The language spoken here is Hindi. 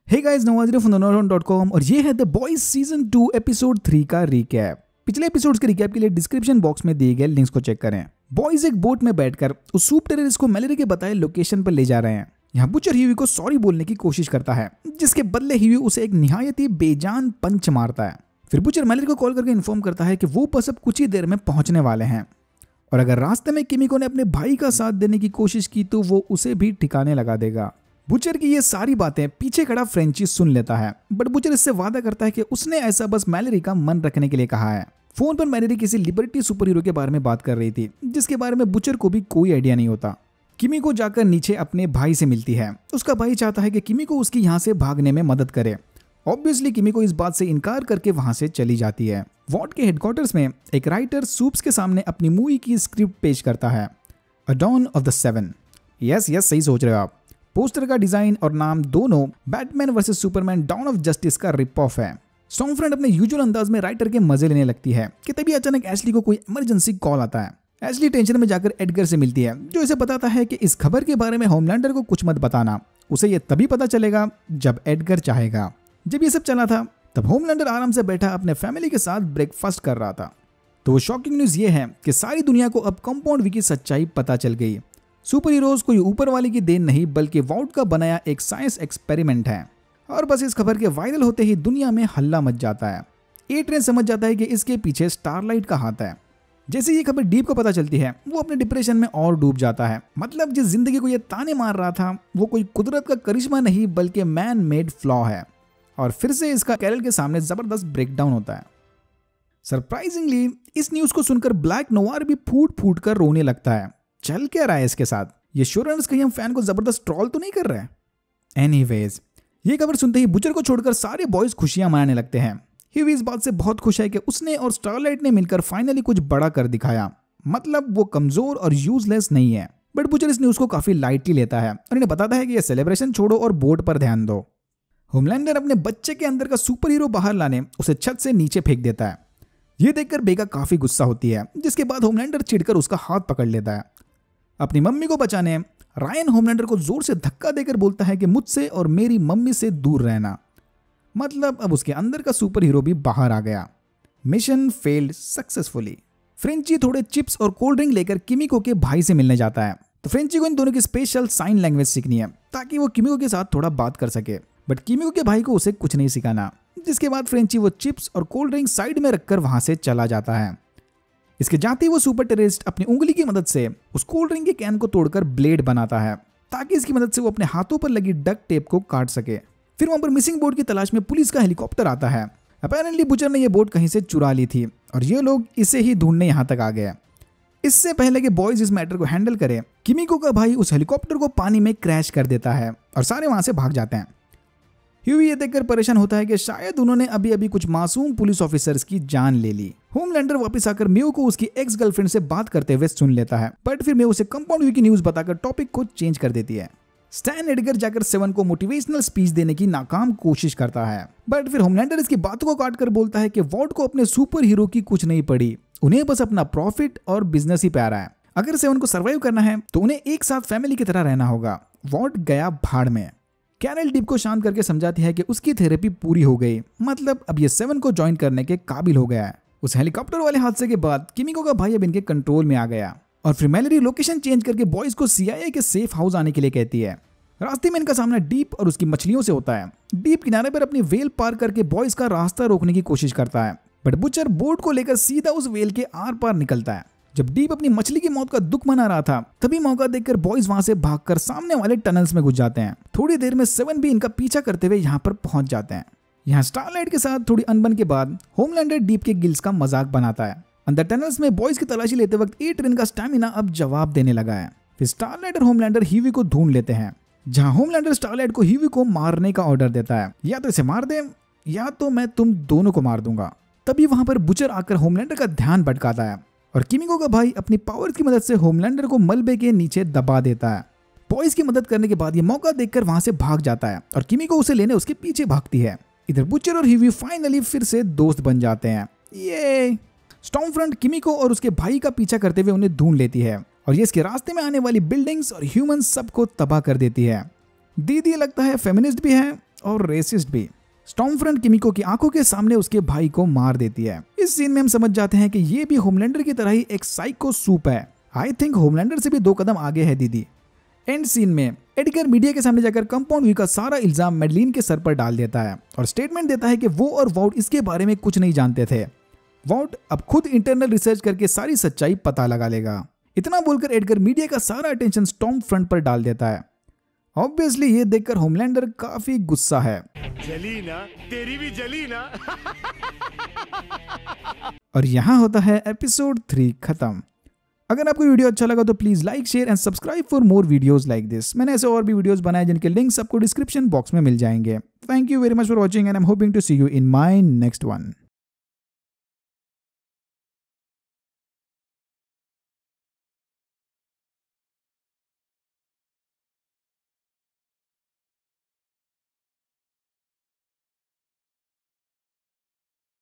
Hey guys, Nawaz from thenorron.com और ये है द बॉयज सीजन 2 एपिसोड 3 का रिकैप। पिछले एपिसोड्स के रिकैप के लिए डिस्क्रिप्शन बॉक्स में दिए गए लिंक्स को चेक करें। बॉयज एक बोट में बैठकर उस सूप टेररिस्ट को मैलेरी के बताए लोकेशन पर ले जा रहे हैं। यहाँ बुचर ह्यूई को सॉरी बोलने की कोशिश करता है, जिसके बदले ह्यूई उसे एक निहायत ही बेजान पंच मारता है। फिर बुचर मैलेरी को कॉल करके इन्फॉर्म करता है कि वो बस अब कुछ ही देर में पहुंचने वाले हैं और अगर रास्ते में किमिको ने अपने भाई का साथ देने की कोशिश की तो वो उसे भी ठिकाने लगा देगा। बुचर की ये सारी बातें पीछे खड़ा फ्रेंची सुन लेता है, बट बुचर इससे वादा करता है कि उसने ऐसा बस मैलेरी का मन रखने के लिए कहा है। फोन पर मैलेरी किसी लिबर्टी सुपर हीरो के बारे में बात कर रही थी, जिसके बारे में बुचर को भी कोई आइडिया नहीं होता। किमिको जाकर नीचे अपने भाई से मिलती है। उसका भाई चाहता है कि किमिको उसकी यहाँ से भागने में मदद करे। ऑब्वियसली किमिको इस बात से इनकार करके वहां से चली जाती है। वॉर्ड के हेडक्वार्टर्स में एक राइटर सूप्स के सामने अपनी मूवी की स्क्रिप्ट पेश करता है, a dawn of the seven. Yes सही सोच रहे हो आप। पोस्टर का डिजाइन और नाम दोनों Batman versus Superman dawn of justice का रिप ऑफ है। स्टॉर्मफ्रंट अपने यूजुअल अंदाज में राइटर के मजे लेने लगती है कि तभी अचानक एशली को कोई इमरजेंसी कॉल आता है। एशली टेंशन में जाकर एडगर से मिलती है, जो इसे बताता है कि इस खबर के बारे में होमलैंडर को कुछ मत बताना, उसे ये तभी पता चलेगा जब एडगर चाहेगा। जब ये सब चला था तब होमलैंडर आराम से बैठा अपने फैमिली के साथ ब्रेकफास्ट कर रहा था। तो वो शॉकिंग न्यूज ये है कि सारी दुनिया को अब कंपाउंड वी की सच्चाई पता चल गई। सुपर हीरोज कोई ऊपर वाले की देन नहीं बल्कि वॉर्ड का बनाया एक साइंस एक्सपेरिमेंट है। और बस इस खबर के वायरल होते ही दुनिया में हल्ला मच जाता है। ए ट्रेन समझ जाता है कि इसके पीछे स्टारलाइट का हाथ है। जैसे ये खबर डीप को पता चलती है, वो अपने डिप्रेशन में और डूब जाता है। मतलब जिस जिंदगी को ये ताने मार रहा था वो कोई कुदरत का करिश्मा नहीं बल्कि मैन मेड फ्लॉ है। और फिर से इसका कैरल के सामने जबरदस्त ब्रेकडाउन होता है। सरप्राइजिंगली इस न्यूज को सुनकर ब्लैक नोवार भी फूट फूट कर रोने लगता है। चल क्या रहा है इसके साथ? ये शोरनर्स कहीं हम फैन को जबरदस्त ट्रोल तो नहीं कर रहे? एनीवेज, ये खबर सुनते ही बुचर को छोड़कर सारे बॉयज खुशियां मनाने लगते हैं। ह्यूई इस बात से बहुत खुश है कि उसने और स्टारलाइट ने मिलकर फाइनली कुछ बड़ा कर दिखाया। मतलब वो कमजोर और यूजलेस नहीं है। बट बुचर इस न्यूज को काफी लाइटली लेता है और इन्हें बताता है कि ये सेलिब्रेशन छोड़ो और बोर्ड पर ध्यान दो। होमलैंडर अपने बच्चे के अंदर का सुपर हीरो बाहर लाने उसे छत से नीचे फेंक देता है। ये देखकर बेगा काफी गुस्सा होती है, जिसके बाद होमलैंडर चिढ़कर उसका हाथ पकड़ लेता है। अपनी मम्मी को बचाने रायन होमलैंडर को जोर से धक्का देकर बोलता है कि मुझसे और मेरी मम्मी से दूर रहना। मतलब अब उसके अंदर का सुपर हीरो भी बाहर आ गया। Mission failed successfully. फ्रेंची थोड़े चिप्स और कोल्ड ड्रिंक लेकर किमिको के भाई से मिलने जाता है। तो फ्रेंची को इन दोनों की स्पेशल साइन लैंग्वेज सीखनी है ताकि वो किमिको के साथ थोड़ा बात कर सके। बट किमिको के भाई को उसे कुछ नहीं सिखाना। जिसके बाद फ्रेंची वो चिप्स और कोल्ड ड्रिंक साइड में रखकर वहां से चला जाता है। इसके जाते ही वो सुपर टेररिस्ट अपनी उंगली की मदद से उस कोल्ड ड्रिंक के कैन को तोड़कर ब्लेड बनाता है ताकि इसकी मदद से वो अपने हाथों पर लगी डक टेप को काट सके। फिर वहां पर मिसिंग बोट की तलाश में पुलिस का हेलीकॉप्टर आता है। अपैरेंटली बुचर ने ये बोट कहीं से चुरा ली थी और ये लोग इसे ही ढूंढने यहाँ तक आ गए। इससे पहले कि बॉयज इस मैटर को हैंडल करें, किमिको का भाई उस हेलीकॉप्टर को पानी में क्रैश कर देता है और सारे वहां से भाग जाते हैं। ह्यूई ये देखकर परेशान होता है कि शायद उन्होंने अभी अभी कुछ मासूम पुलिस ऑफिसर्स की जान ले ली। होमलैंडर वापस आकर मियो को उसकी एक्स गर्लफ्रेंड से बात करते हुए सुन लेता है, बट फिर मियो उसे कंपाउंड वी की न्यूज बताकर टॉपिक को चेंज कर देती है। स्टैन एडगर जाकर सेवन को मोटिवेशनल स्पीच देने की नाकाम कोशिश करता है, बट फिर होमलैंडर इसकी बातों को काटकर बोलता है कि वॉर्ड को अपने सुपर हीरो की कुछ नहीं पड़ी, उन्हें बस अपना प्रॉफिट और बिजनेस ही प्यारा है। अगर सेवन को सर्वाइव करना है तो उन्हें एक साथ फैमिली की तरह रहना होगा। वॉर्ड गया भाड़ में। कैरल डीप को शांत करके समझाती है कि उसकी थेरेपी पूरी हो गई, मतलब अब ये सेवन को ज्वाइन करने के काबिल हो गया है। उस हेलीकॉप्टर वाले हादसे के बाद किमिको का भाई अब इनके कंट्रोल में आ गया और फिर मैलेरी लोकेशन चेंज करके बॉयज को CIA के सेफ हाउस आने के लिए कहती है। रास्ते में इनका सामना डीप और उसकी मछलियों से होता है। डीप किनारे पर अपनी वेल पार करके बॉयज का रास्ता रोकने की कोशिश करता है, बट बुचर बोट को लेकर सीधा उस वेल के आर पार निकलता है। जब डीप अपनी मछली की मौत का दुख मना रहा था तभी मौका देखकर बॉयज वहां से भागकर सामने वाले टनल्स में घुस जाते हैं। थोड़ी देर में सेवन भी इनका पीछा करते हुए यहाँ पर पहुंच जाते हैं। यहाँ स्टारलाइट के साथ थोड़ी अनबन के बाद होमलैंडर डीप के गिल्स का मजाक बनाता है। अंदर टनल्स में बॉयज की तलाशी लेते वक्त ए ट्रेन का स्टैमिना अब जवाब देने लगा है। फिर स्टारलाइट और होमलैंडर ह्यूई को ढूंढ लेते हैं, जहां होमलैंडर स्टारलाइट को ह्यूई को मारने का ऑर्डर देता है, या तो इसे मार दे या तो मैं तुम दोनों को मार दूंगा। तभी वहां पर बुचर आकर होमलैंडर का ध्यान भटकाता है और किमिको का भाई अपनी पावर्स की मदद से होमलैंडर को मलबे के नीचे दबा देता है। बॉयज की मदद करने के बाद ये मौका देखकर वहां से भाग जाता है और किमिको उसे लेने उसके पीछे भागती है। इधर बुचर और ह्यूई फाइनली फिर से दोस्त बन जाते हैं। ये स्टॉर्मफ्रंट किमिको और उसके भाई का पीछा करते हुए उन्हें ढूंढ लेती है और ये इसके रास्ते में आने वाली बिल्डिंग्स और ह्यूमंस सबको तबाह कर देती है। दीदी लगता है फेमिनिस्ट भी है और रेसिस्ट भी। स्टॉर्मफ्रंट किमिको की आंखों के सामने उसके भाई को मार देती है। इस सीन में हम समझ जाते हैं कि ये भी होमलैंडर की तरह ही एक साइको सूप है। आई थिंक होमलैंडर से भी 2 कदम आगे है दीदी। एंड सीन में एडगर मीडिया के सामने जाकर कंपाउंड व्यू का सारा इल्जाम मैडलिन के सर पर डाल देता है और स्टेटमेंट देता है कि वो और वॉट इसके बारे में कुछ नहीं जानते थे। वॉट अब खुद इंटरनल रिसर्च करके सारी सच्चाई पता लगा लेगा। इतना बोलकर एडगर मीडिया का सारा अटेंशन स्टॉर्मफ्रंट पर डाल देता है। ऑब्वियसली ये देखकर होमलैंडर काफी गुस्सा है। जली ना, तेरी भी जली ना। और यहाँ होता है एपिसोड 3 खत्म। अगर आपको वीडियो अच्छा लगा तो please like, share and subscribe for more videos like this. मैंने ऐसे और भी वीडियोस बनाए जिनके लिंक्स आपको डिस्क्रिप्शन बॉक्स में मिल जाएंगे। Thank you very much for watching and I am hoping to see you in my next one.